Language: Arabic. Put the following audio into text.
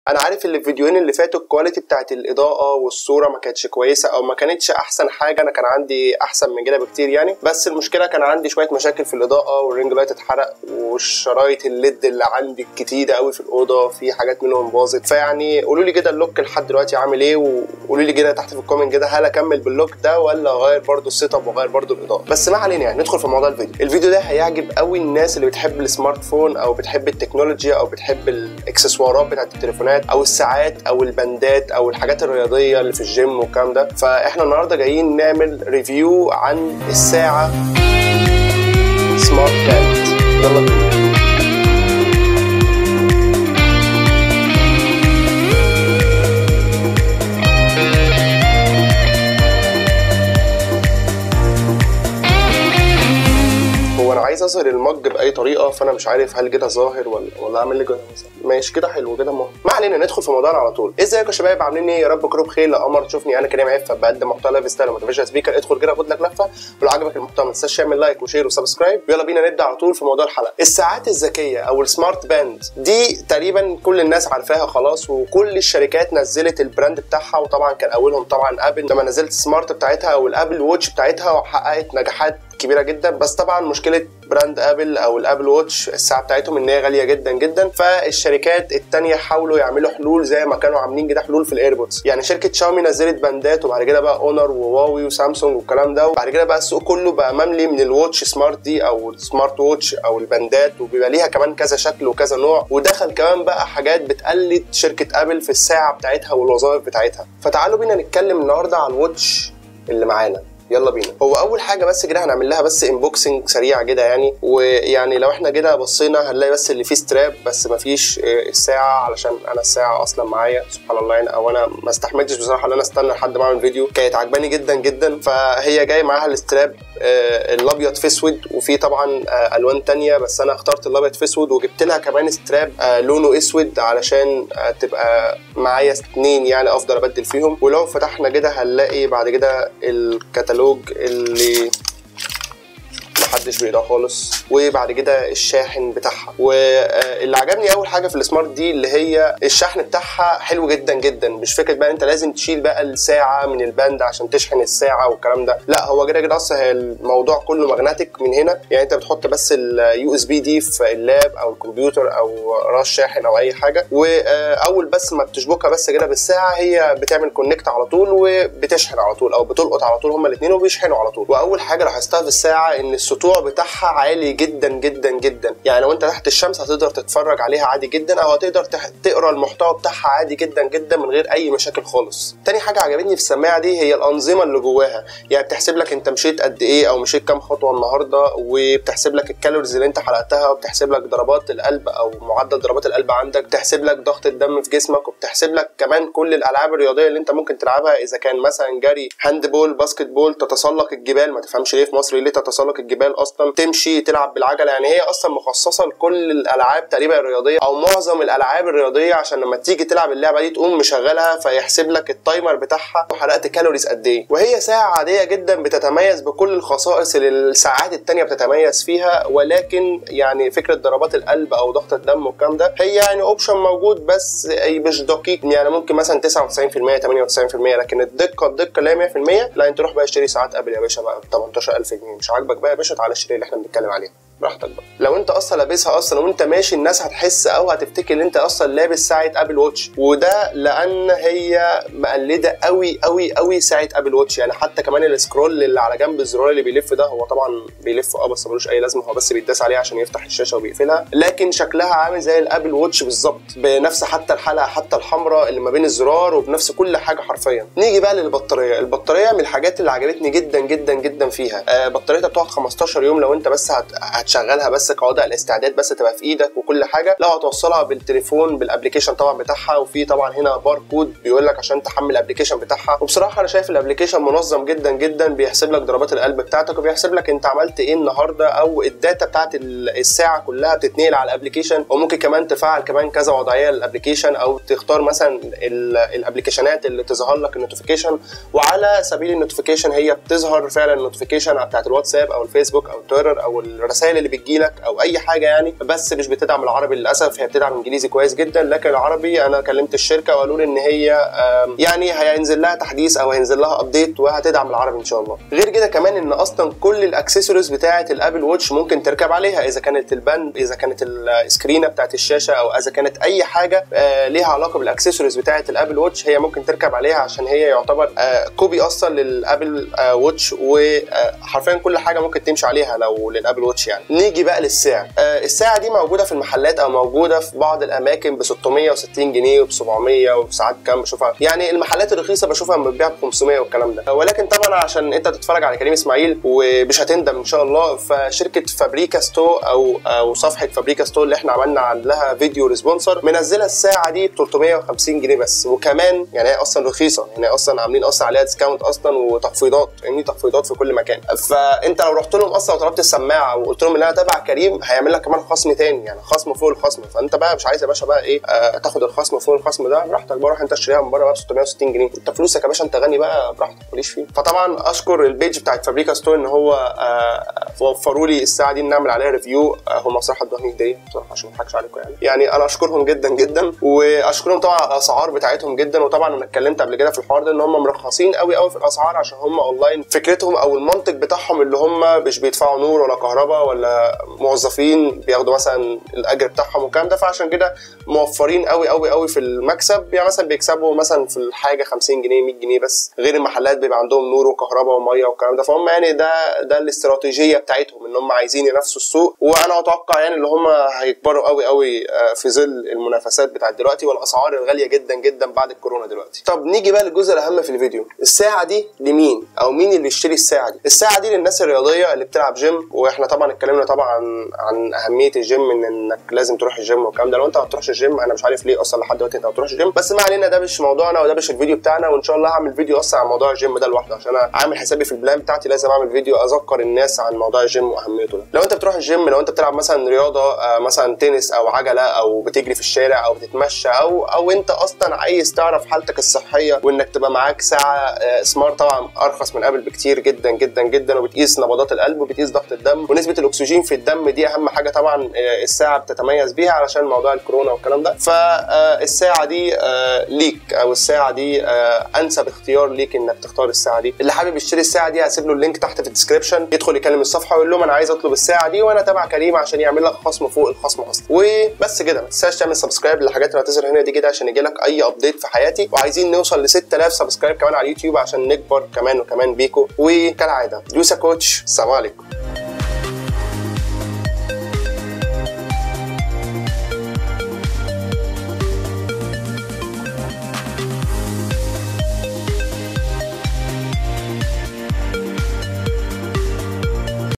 انا عارف ان الفيديوهين اللي فاتوا الكواليتي بتاعت الاضاءه والصوره ما كانتش كويسه او ما كانتش احسن حاجه، انا كان عندي احسن من كده بكتير يعني، بس المشكله كان عندي شويه مشاكل في الاضاءه والرينج لايت اتحرق والشرايط الليد اللي عندي كتيره قوي في الاوضه في حاجات منهم باظت. فيعني قولوا لي كده اللوك لحد دلوقتي عامل ايه، وقولوا لي كده تحت في الكومنت كده هل اكمل باللوك ده ولا اغير برده السيت اب واغير برده الاضاءه. بس ما علينا يعني، ندخل في موضوع الفيديو ده هيعجب قوي الناس اللي بتحب السمارت فون او بتحب التكنولوجيا او بتحب الاكسسوارات بتاعت التليفونات او الساعات او البندات او الحاجات الرياضيه اللي في الجيم والكلام ده. فاحنا النهارده جايين نعمل ريفيو عن الساعه سمارت باند. يلا بينا. عايز اظهر المج باي طريقه، فانا مش عارف هل كده ظاهر ولا اعمل لي كده مثلا. ماشي كده حلو كده. ما علينا، ندخل في موضوعنا على طول. ازيكم يا شباب، عاملين ايه؟ يا رب كلكم بخير. لا قمر تشوفني انا كريم عفه بقدم محتوى لايف ستايل وموتيفيشن سبيكر. ادخل كده خد لك لفه، ولو عجبك المحتوى ما تنساش تعمل لايك وشير وسبسكرايب. يلا بينا نبدا على طول في موضوع الحلقه. الساعات الذكيه او السمارت باند دي تقريبا كل الناس عارفاها خلاص، وكل الشركات نزلت البراند بتاعها، وطبعا كان اولهم طبعا ابل لما نزلت السمارت بتاعتها او الابل ووتش بتاعتها وحققت نجاحات كبيره جدا. بس طبعا مشكله براند ابل او الابل ووتش الساعه بتاعتهم ان هي غاليه جدا جدا، فالشركات التانية حاولوا يعملوا حلول زي ما كانوا عاملين كده حلول في الايربودز. يعني شركه شاومي نزلت باندات، وبعد كده بقى اونر وواوي وسامسونج والكلام ده، وبعد كده بقى السوق كله بقى مملي من الواتش سمارت دي او السمارت ووتش او الباندات، وبيبقى ليها كمان كذا شكل وكذا نوع، ودخل كمان بقى حاجات بتقلد شركه ابل في الساعه بتاعتها والوظائف بتاعتها. فتعالوا بينا نتكلم النهارده عن الواتش اللي معانا. يلا بينا. هو اول حاجه بس كده هنعمل لها بس انبوكسنج سريع كده يعني، ويعني لو احنا كده بصينا هنلاقي بس اللي فيه ستراب بس ما فيش الساعه، علشان انا الساعه اصلا معايا سبحان الله يعني، او انا ما استحملتش بصراحه ان انا استنى لحد ما اعمل فيديو، كانت عجباني جدا جدا. فهي جاي معاها الستراب الابيض في اسود، وفي طبعا الوان تانية، بس انا اخترت الابيض في اسود وجبت لها كمان ستراب لونه اسود علشان تبقى معايا اتنين يعني افضل ابدل فيهم. ولو فتحنا كده هنلاقي بعد كده الكتالوج اللي محدش بيقراه خالص، وبعد كده الشاحن بتاعها. واللي عجبني اول حاجه في السمارت دي اللي هي الشحن بتاعها حلو جدا جدا. مش فكره بقى انت لازم تشيل بقى الساعه من الباند عشان تشحن الساعه والكلام ده، لا هو كده كده اصلا هي الموضوع كله ماجنتيك من هنا. يعني انت بتحط بس اليو اس بي دي في اللاب او الكمبيوتر او راس شاحن او اي حاجه، واول بس ما بتشبكها بس كده بالساعه هي بتعمل كونكت على طول وبتشحن على طول او بتلقط على طول، هما الاثنين وبيشحنوا على طول. واول حاجه لاحظتها في الساعه ان السطوع بتاعها عالي جدا جدا جدا، يعني لو انت تحت الشمس هتقدر تتفرج عليها عادي جدا، او هتقدر تقرا المحتوى بتاعها عادي جدا جدا من غير اي مشاكل خالص. تاني حاجه عجبتني في السماعه دي هي الانظمه اللي جواها، يعني بتحسب لك انت مشيت قد ايه او مشيت كام خطوه النهارده، وبتحسب لك الكالوريز اللي انت حرقتها، وبتحسب لك ضربات القلب او معدل ضربات القلب عندك، بتحسب لك ضغط الدم في جسمك، وبتحسب لك كمان كل الالعاب الرياضيه اللي انت ممكن تلعبها، اذا كان مثلا جري، هاند بول، باسكت بول، تتسلق الجبال، ما تفهمش ليه في مصر ليه تتسلق الجبال اصلا، تمشي، تلعب بالعجله. يعني هي اصلا مخصصه لكل الالعاب تقريبا الرياضيه او معظم الالعاب الرياضيه، عشان لما تيجي تلعب اللعبه دي تقوم مشغلها فيحسب لك التايمر بتاعها وحرقت كالوريز قد ايه. وهي ساعه عاديه جدا بتتميز بكل الخصائص اللي الساعات التانيه بتتميز فيها، ولكن يعني فكره ضربات القلب او ضغط الدم والكلام ده هي يعني اوبشن موجود بس مش دقيق، يعني ممكن مثلا 99% 98%، لكن الدقه اللي هي 100%. لا انت روح بقى اشتري ساعات ابل يا باشا بقى ب 18000 جنيه، مش عاجبك بقى يا باشا تعالى اشتري اللي احنا بنتكلم عليها براحتك بقى. لو انت اصلا لابسها اصلا وانت ماشي الناس هتحس او هتفتكر ان انت اصلا لابس ساعه ابل واتش، وده لان هي مقلده قوي قوي قوي ساعه ابل واتش. يعني حتى كمان السكرول اللي على جنب الزرار اللي بيلف ده، هو طبعا بيلف بس ملوش اي لازمه، هو بس بيتداس عليه عشان يفتح الشاشه وبيقفلها، لكن شكلها عامل زي الابل واتش بالظبط، بنفس حتى الحلقه حتى الحمراء اللي ما بين الزرار، وبنفس كل حاجه حرفيا. نيجي بقى للبطاريه. البطاريه من الحاجات اللي عجبتني جدا جدا جدا فيها. بطاريتها بتقعد 15 يوم لو انت بس هتشغلها بس كوضع الاستعداد بس تبقى في ايدك وكل حاجه. لو هتوصلها بالتليفون بالابلكيشن طبعا بتاعها، وفي طبعا هنا باركود بيقول لك عشان تحمل الابلكيشن بتاعها. وبصراحه انا شايف الابلكيشن منظم جدا جدا، بيحسب لك ضربات القلب بتاعتك، وبيحسب لك انت عملت ايه النهارده، او الداتا بتاعت الساعه كلها بتتنقل على الابلكيشن. وممكن كمان تفعل كمان كذا وضعيه للابلكيشن، او تختار مثلا الابلكيشنات اللي تظهر لك النوتيفيكيشن. وعلى سبيل النوتيفيكيشن هي بتظهر فعلا النوتيفيكيشن بتاعت الواتساب او الفيسبوك او تويتر او الرسائل الرسائل اللي بتجيلك او اي حاجه يعني، بس مش بتدعم العربي للاسف. هي بتدعم انجليزي كويس جدا، لكن العربي انا كلمت الشركه وقالوا لي ان هي يعني هينزل لها تحديث او هينزل لها ابديت وهتدعم العربي ان شاء الله. غير كده كمان ان اصلا كل الاكسسوارز بتاعه الابل واتش ممكن تركب عليها، اذا كانت الباند، اذا كانت السكرينه بتاعه الشاشه، او اذا كانت اي حاجه ليها علاقه بالاكسسوارز بتاعه الابل واتش هي ممكن تركب عليها، عشان هي يعتبر كوبي اصلا للابل واتش، وحرفيا كل حاجه ممكن تمشي عليها لو للابل واتش يعني. نيجي بقى للسعر. الساعه دي موجوده في المحلات او موجوده في بعض الاماكن ب 660 جنيه وب 700 وساعات كام بشوفها يعني. المحلات الرخيصه بشوفها بتبيع ب 500 والكلام ده، ولكن طبعا عشان انت تتفرج على كريم اسماعيل ومش هتندم ان شاء الله، فشركه فابريكا ستو او صفحه فابريكا ستو اللي احنا عملنا لها فيديو ريسبونسر منزله الساعه دي ب 350 جنيه بس. وكمان يعني هي اصلا رخيصه، يعني اصلا عاملين اصلا عليها ديسكاونت اصلا وتخفيضات، يعني تخفيضات في كل مكان. فانت لو رحت لهم اصلا وطلبت السماعه وقلت لهم ان انا تبع كريم هيعمل لك كمان خصم تاني، يعني خصم فوق الخصم. فانت بقى مش عايز يا باشا بقى ايه تاخد الخصم فوق الخصم ده، براحتك بقى، روح انت اشتريها من بره بقى ب 660 جنيه، انت فلوسك يا باشا، انت غني بقى، براحتك ماليش فيه. فطبعا اشكر البيج بتاعت فابريكا ستو ان هو وفروا لي الساعه دي نعمل عليها ريفيو. هم صراحه ادوني هديه بصراحه عشان ما اضحكش عليكم يعني انا اشكرهم جدا جدا، واشكرهم طبعا على الاسعار بتاعتهم جدا. وطبعا انا اتكلمت قبل كده في الحوار ده ان هم مرخصين قوي قوي في الاسعار عشان هم اونلاين. فكرتهم او المنطق بتاعهم اللي هم مش بيدفعوا نور ولا كهرباء ولا موظفين بياخدوا مثلا الاجر بتاعهم والكلام ده، فعشان كده موفرين قوي قوي قوي في المكسب. يعني مثلا بيكسبوا مثلا في الحاجه 50 جنيه 100 جنيه بس، غير المحلات بيبقى عندهم نور وكهرباء وميه والكلام ده. فهم يعني ده الاستراتيجيه بتاعتهم ان هم عايزين ينافسوا السوق، وانا اتوقع يعني ان هم هيكبروا قوي قوي في ظل المنافسات بتاعت دلوقتي والاسعار الغاليه جدا جدا بعد الكورونا دلوقتي. طب نيجي بقى للجزء الاهم في الفيديو. الساعه دي لمين او مين اللي يشتري الساعه دي؟ الساعه دي للناس الرياضيه اللي بتلعب جيم، واحنا طبعا اتكلمنا طبعا عن اهميه الجيم، انك لازم تروح الجيم والكلام ده. لو انت ما بتروحش الجيم انا مش عارف ليه اصلا لحد دلوقتي انت ما بتروحش الجيم، بس ما علينا، ده مش موضوعنا وده مش الفيديو بتاعنا. وان شاء الله هعمل فيديو اصلا عن موضوع الجيم ده لوحده، عشان انا عامل حسابي في البلان بتاعتي لازم اعمل فيديو اذكر الناس عن موضوع الجيم واهميته ده. لو انت بتروح الجيم، لو انت بتلعب مثلا رياضه مثلا تنس او عجله او بتجري في الشارع او بتتمشى، او انت اصلا عايز تعرف حالتك الصحيه وانك تبقى معاك ساعه سمارت، طبعا ارخص من ابل بكتير جدا جدا جدا، وبتقيس نبضات القلب وبتقيس ضغط الدم ونسبه الاكسجين في الدم. دي اهم حاجه طبعا الساعه بتتميز بيها علشان موضوع الكورونا والكلام ده. فالساعه دي ليك، او الساعه دي انسب اختيار ليك انك تختار الساعه دي. اللي حابب يشتري الساعه دي هسيب له اللينك تحت في الديسكربشن، يدخل يكلم الصفحه ويقول لهم انا عايز اطلب الساعه دي وانا تبع كريم عشان يعمل لك خصم فوق الخصم اصلا. وبس كده، ما تنساش تعمل سبسكرايب للحاجات اللي هتظهر هنا دي كده عشان يجي لك اي ابديت في حياتي. وعايزين نوصل ل 6000 سبسكرايب كمان على اليوتيوب عشان نكبر كمان وكمان بيكو. وكالعاده دوسا كوتش، السلام عليكم.